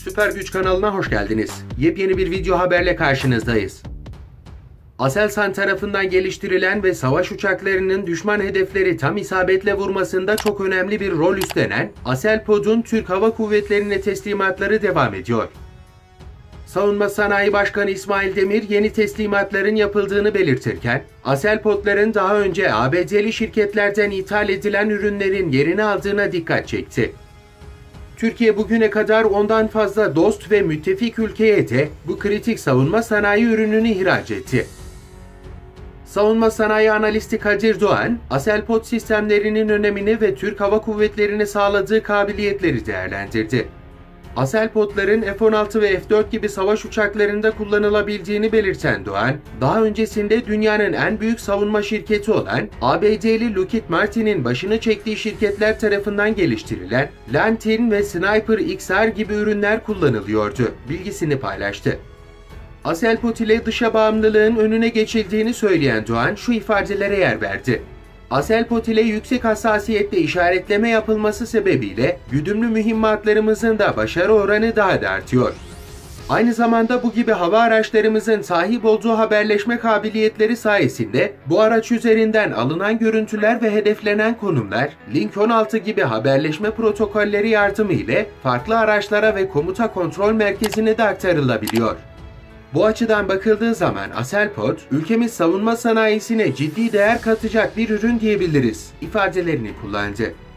Süper Güç kanalına hoş geldiniz. Yepyeni bir video haberle karşınızdayız. Aselsan tarafından geliştirilen ve savaş uçaklarının düşman hedefleri tam isabetle vurmasında çok önemli bir rol üstlenen Aselpod'un Türk Hava Kuvvetleri'ne teslimatları devam ediyor. Savunma Sanayi Başkanı İsmail Demir yeni teslimatların yapıldığını belirtirken, Aselpod'ların daha önce ABD'li şirketlerden ithal edilen ürünlerin yerini aldığına dikkat çekti. Türkiye bugüne kadar ondan fazla dost ve müttefik ülkeye de bu kritik savunma sanayi ürününü ihraç etti. Savunma sanayi analisti Kadir Doğan, Aselpod sistemlerinin önemini ve Türk Hava Kuvvetleri'ne sağladığı kabiliyetleri değerlendirdi. Aselpod'ların F-16 ve F-4 gibi savaş uçaklarında kullanılabildiğini belirten Doğan, daha öncesinde dünyanın en büyük savunma şirketi olan ABD'li Lockheed Martin'in başını çektiği şirketler tarafından geliştirilen Lantin ve Sniper XR gibi ürünler kullanılıyordu, bilgisini paylaştı. Aselpod ile dışa bağımlılığın önüne geçildiğini söyleyen Doğan şu ifadelere yer verdi. Aselpod ile yüksek hassasiyette işaretleme yapılması sebebiyle güdümlü mühimmatlarımızın da başarı oranı daha da artıyor. Aynı zamanda bu gibi hava araçlarımızın sahip olduğu haberleşme kabiliyetleri sayesinde bu araç üzerinden alınan görüntüler ve hedeflenen konumlar Link 16 gibi haberleşme protokolleri yardımıyla farklı araçlara ve komuta kontrol merkezine de aktarılabiliyor. Bu açıdan bakıldığı zaman Aselpod, ülkemiz savunma sanayisine ciddi değer katacak bir ürün diyebiliriz ifadelerini kullandı.